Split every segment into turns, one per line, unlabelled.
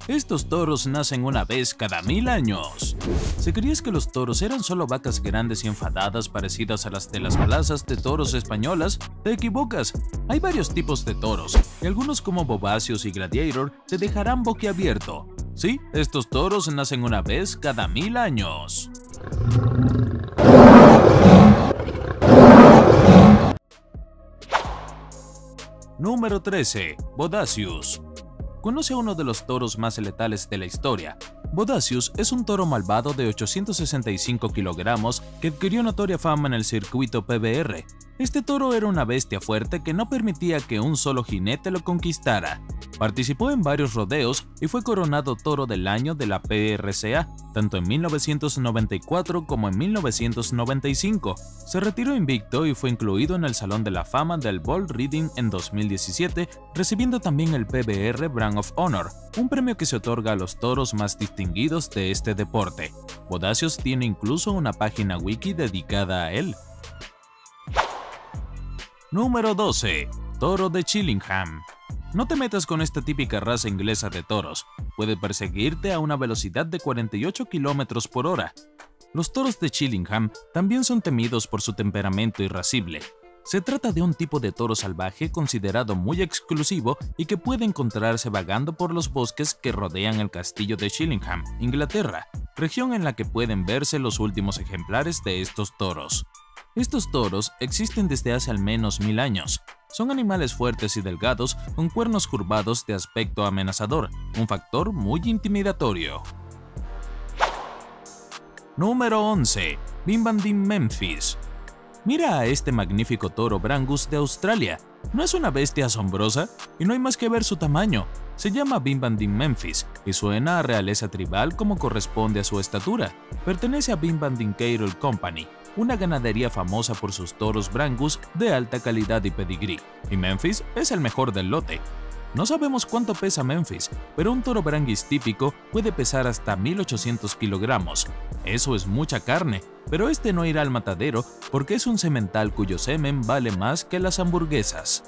Estos toros nacen una vez cada 1000 años. Si creías que los toros eran solo vacas grandes y enfadadas parecidas a las de las plazas de toros españolas, te equivocas. Hay varios tipos de toros, y algunos como Bovacius y Gladiator te dejarán boquiabierto. Sí, estos toros nacen una vez cada 1000 años. Número 13. Bodacius. Conoce a uno de los toros más letales de la historia. Bodacius es un toro malvado de 865 kilogramos que adquirió notoria fama en el circuito PBR. Este toro era una bestia fuerte que no permitía que un solo jinete lo conquistara. Participó en varios rodeos y fue coronado Toro del Año de la PRCA, tanto en 1994 como en 1995. Se retiró invicto y fue incluido en el Salón de la Fama del Bull Riding en 2017, recibiendo también el PBR Brand of Honor, un premio que se otorga a los toros más distinguidos de este deporte. Bodacius tiene incluso una página wiki dedicada a él. Número 12. Toro de Chillingham. No te metas con esta típica raza inglesa de toros. Puede perseguirte a una velocidad de 48 km por hora. Los toros de Chillingham también son temidos por su temperamento irascible. Se trata de un tipo de toro salvaje considerado muy exclusivo y que puede encontrarse vagando por los bosques que rodean el castillo de Chillingham, Inglaterra, región en la que pueden verse los últimos ejemplares de estos toros. Estos toros existen desde hace al menos 1000 años. Son animales fuertes y delgados con cuernos curvados de aspecto amenazador, un factor muy intimidatorio. Número 11. Bimbandine Memphis. Mira a este magnífico toro Brangus de Australia. ¿No es una bestia asombrosa? Y no hay más que ver su tamaño. Se llama Bimbandine Memphis y suena a realeza tribal como corresponde a su estatura. Pertenece a Bimbandine Cattle Company, una ganadería famosa por sus toros Brangus de alta calidad y pedigrí, y Memphis es el mejor del lote. No sabemos cuánto pesa Memphis, pero un toro Brangus típico puede pesar hasta 1800 kilogramos. Eso es mucha carne, pero este no irá al matadero porque es un semental cuyo semen vale más que las hamburguesas.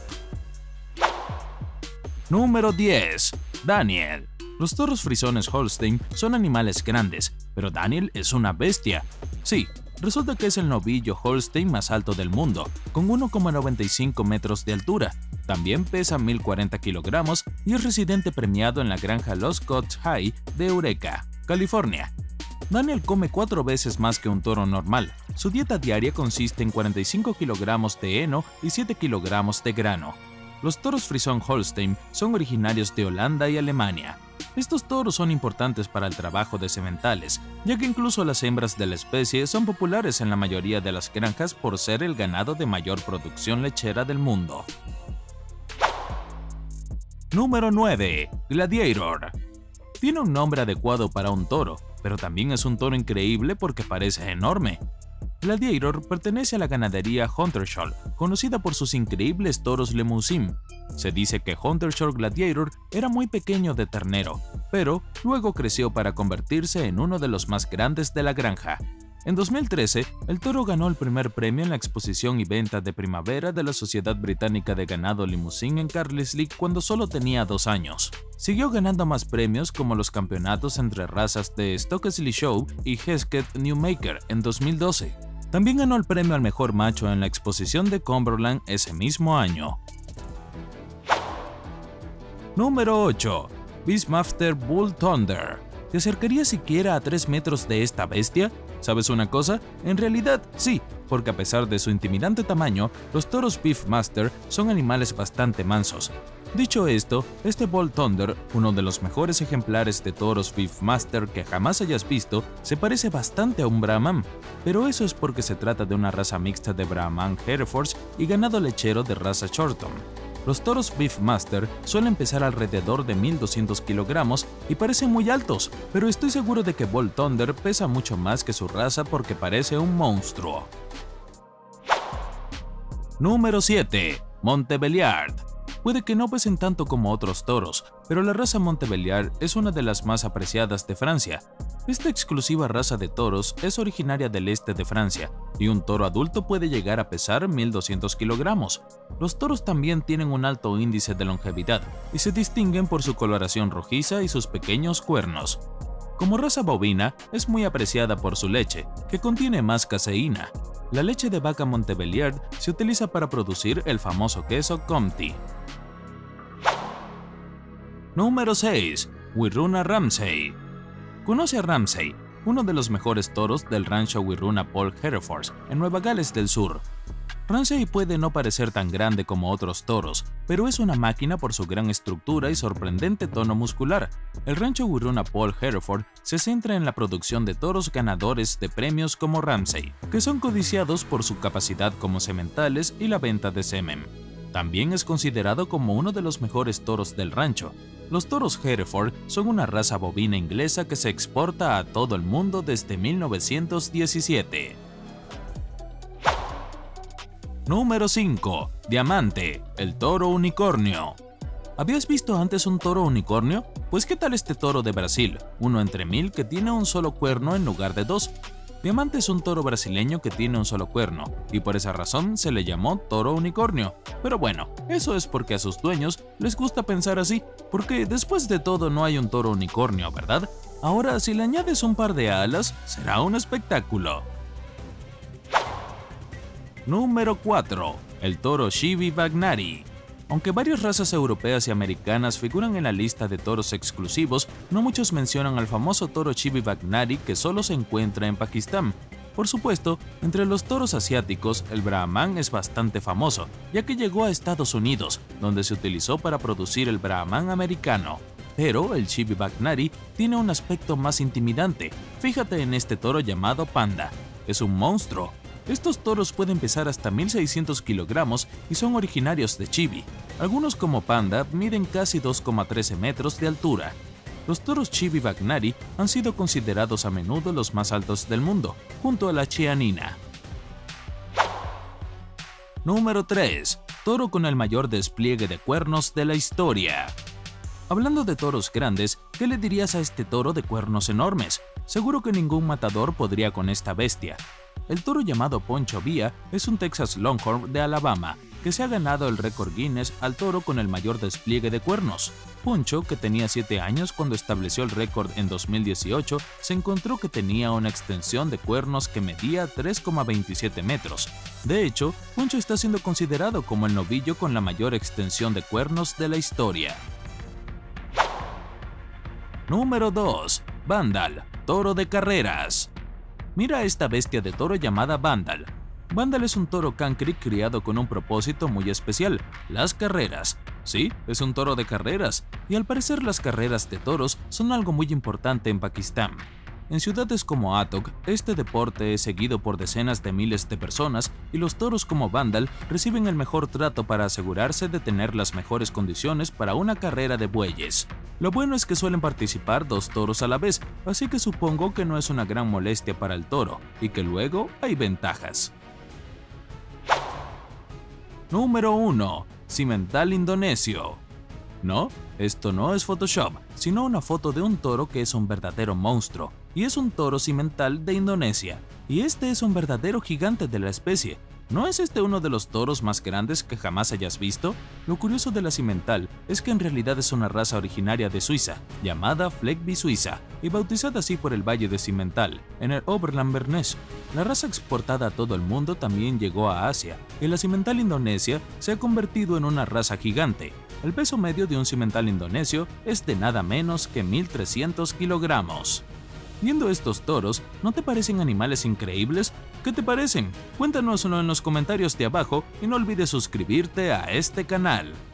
Número 10. Daniel. Los toros frisones Holstein son animales grandes, pero Daniel es una bestia. Sí, resulta que es el novillo Holstein más alto del mundo, con 1,95 metros de altura. También pesa 1040 kilogramos y es residente premiado en la granja Los Cots High de Eureka, California. Daniel come 4 veces más que un toro normal. Su dieta diaria consiste en 45 kilogramos de heno y 7 kilogramos de grano. Los toros frisón Holstein son originarios de Holanda y Alemania. Estos toros son importantes para el trabajo de sementales, ya que incluso las hembras de la especie son populares en la mayoría de las granjas por ser el ganado de mayor producción lechera del mundo. Número 9. Gladiator. Tiene un nombre adecuado para un toro, pero también es un toro increíble porque parece enorme. Gladiator pertenece a la ganadería Huntershaw, conocida por sus increíbles toros Limousin. Se dice que Huntershaw Gladiator era muy pequeño de ternero, pero luego creció para convertirse en uno de los más grandes de la granja. En 2013, el toro ganó el primer premio en la exposición y venta de primavera de la Sociedad Británica de Ganado Limousin en Carlisle cuando solo tenía 2 años. Siguió ganando más premios como los campeonatos entre razas de Stockesley Show y Hesketh Newmaker en 2012. También ganó el premio al mejor macho en la exposición de Cumberland ese mismo año. Número 8. Beastmaster Bull Thunder. ¿Te acercarías siquiera a 3 metros de esta bestia? ¿Sabes una cosa? En realidad sí, porque a pesar de su intimidante tamaño, los toros Beastmaster son animales bastante mansos. Dicho esto, este Bull Thunder, uno de los mejores ejemplares de toros Beastmaster que jamás hayas visto, se parece bastante a un Brahman, pero eso es porque se trata de una raza mixta de Brahman Hereford y ganado lechero de raza Shorthorn. Los toros Beastmaster suelen pesar alrededor de 1200 kilogramos y parecen muy altos, pero estoy seguro de que Bull Thunder pesa mucho más que su raza porque parece un monstruo. Número 7. Montbéliard. Puede que no pesen tanto como otros toros, pero la raza Montbéliard es una de las más apreciadas de Francia. Esta exclusiva raza de toros es originaria del este de Francia, y un toro adulto puede llegar a pesar 1.200 kilogramos. Los toros también tienen un alto índice de longevidad, y se distinguen por su coloración rojiza y sus pequeños cuernos. Como raza bovina, es muy apreciada por su leche, que contiene más caseína. La leche de vaca Montbéliard se utiliza para producir el famoso queso Comté. Número 6. Wirruna Ramsay. Conoce a Ramsay, uno de los mejores toros del rancho Wirruna Paul Hereford, en Nueva Gales del Sur. Ramsay puede no parecer tan grande como otros toros, pero es una máquina por su gran estructura y sorprendente tono muscular. El rancho Wirruna Paul Hereford se centra en la producción de toros ganadores de premios como Ramsay, que son codiciados por su capacidad como sementales y la venta de semen. También es considerado como uno de los mejores toros del rancho. Los toros Hereford son una raza bovina inglesa que se exporta a todo el mundo desde 1917. Número 5. Diamante, el toro unicornio. ¿Habías visto antes un toro unicornio? Pues ¿qué tal este toro de Brasil? Uno entre 1000 que tiene un solo cuerno en lugar de dos. Diamante es un toro brasileño que tiene un solo cuerno, y por esa razón se le llamó toro unicornio. Pero bueno, eso es porque a sus dueños les gusta pensar así, porque después de todo no hay un toro unicornio, ¿verdad? Ahora, si le añades un par de alas, será un espectáculo. Número 4. El toro Chivi Vagnari. Aunque varias razas europeas y americanas figuran en la lista de toros exclusivos, no muchos mencionan al famoso toro Chivi Vagnari que solo se encuentra en Pakistán. Por supuesto, entre los toros asiáticos, el Brahman es bastante famoso, ya que llegó a Estados Unidos, donde se utilizó para producir el Brahman americano. Pero el Chivi Vagnari tiene un aspecto más intimidante. Fíjate en este toro llamado Panda. Es un monstruo. Estos toros pueden pesar hasta 1.600 kilogramos y son originarios de Chivi. Algunos como Panda miden casi 2,13 metros de altura. Los toros Chivi Vagnari han sido considerados a menudo los más altos del mundo, junto a la chianina. Número 3. Toro con el mayor despliegue de cuernos de la historia. Hablando de toros grandes, ¿qué le dirías a este toro de cuernos enormes? Seguro que ningún matador podría con esta bestia. El toro llamado Poncho Villa es un Texas Longhorn de Alabama, que se ha ganado el récord Guinness al toro con el mayor despliegue de cuernos. Poncho, que tenía 7 años cuando estableció el récord en 2018, se encontró que tenía una extensión de cuernos que medía 3,27 metros. De hecho, Poncho está siendo considerado como el novillo con la mayor extensión de cuernos de la historia. Número 2. Vandal, toro de carreras. Mira a esta bestia de toro llamada Vandal. Vandal es un toro cancri criado con un propósito muy especial, las carreras. Sí, es un toro de carreras, y al parecer las carreras de toros son algo muy importante en Pakistán. En ciudades como Attock, este deporte es seguido por decenas de miles de personas y los toros como Vandal reciben el mejor trato para asegurarse de tener las mejores condiciones para una carrera de bueyes. Lo bueno es que suelen participar 2 toros a la vez, así que supongo que no es una gran molestia para el toro y que luego hay ventajas. Número 1. Cimental indonesio. No, esto no es Photoshop, sino una foto de un toro que es un verdadero monstruo, y es un toro cimental de Indonesia, y este es un verdadero gigante de la especie. ¿No es este uno de los toros más grandes que jamás hayas visto? Lo curioso de la cimental es que en realidad es una raza originaria de Suiza, llamada Fleckby suiza, y bautizada así por el Valle de Cimental, en el Oberland Bernés. La raza exportada a todo el mundo también llegó a Asia, y la cimental indonesia se ha convertido en una raza gigante. El peso medio de un cimental indonesio es de nada menos que 1.300 kilogramos. Viendo estos toros, ¿no te parecen animales increíbles? ¿Qué te parecen? Cuéntanoslo en los comentarios de abajo y no olvides suscribirte a este canal.